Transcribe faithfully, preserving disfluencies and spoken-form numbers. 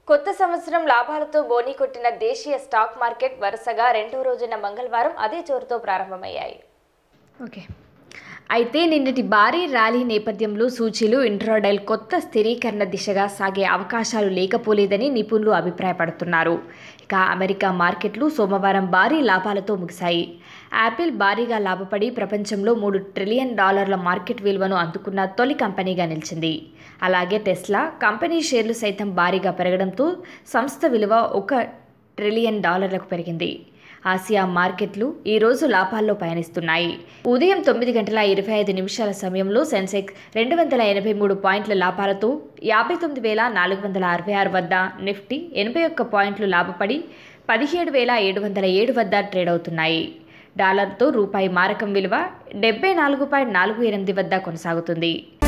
కొత్త సంవత్సరం లాభాలతో బోని కొట్టిన దేశీయ స్టాక్ మార్కెట్ వరుసగా రెండో రోజున మంగళవారం అదే జోరుతో ప్రారంభమయ్యాయి. ఓకే అయితే నిన్నటి భారీ ర్యాలీ నేపథ్యంలో సూచీలు ఇంట్రాడేల్ కొత్త స్థిరీకరణ దిశగా సాగే అవకాశాలు లేకపోలేదని నిపుణులు అభిప్రాయపడుతున్నారు. ఇక అమెరికా మార్కెట్లు సోమవారం భారీ లాభాలతో ముగిశాయి. యాపిల్ భారీగా లాభపడి ప్రపంచంలో మూడు ట్రిలియన్ డాలర్ల మార్కెట్ విలువను అందుకున్న తొలి కంపెనీగా నిలిచింది. అలాగే టెస్లా కంపెనీ షేర్లు సైతం భారీగా పెరగడంతో సంస్థ విలువ ఒక ట్రిలియన్ డాలర్లకు పెరిగింది. ఆసియా మార్కెట్లు ఈరోజు లాభాల్లో పయనిస్తున్నాయి. ఉదయం తొమ్మిది గంటల ఇరవై ఐదు నిమిషాల సమయంలో సెన్సెక్స్ రెండు వందల ఎనభై మూడు పాయింట్ల లాభాలతో యాభై తొమ్మిది వేల నాలుగు వందల అరవై ఆరు వద్ద, నిఫ్టీ ఎనభై ఒక్క పాయింట్లు లాభపడి పదిహేడు వేల ఏడు వందల ఏడు వద్ద ట్రేడ్ అవుతున్నాయి. డాలర్తో రూపాయి మారకం విలువ డెబ్బై నాలుగు పాయింట్ నాలుగు ఎనిమిది వద్ద కొనసాగుతుంది.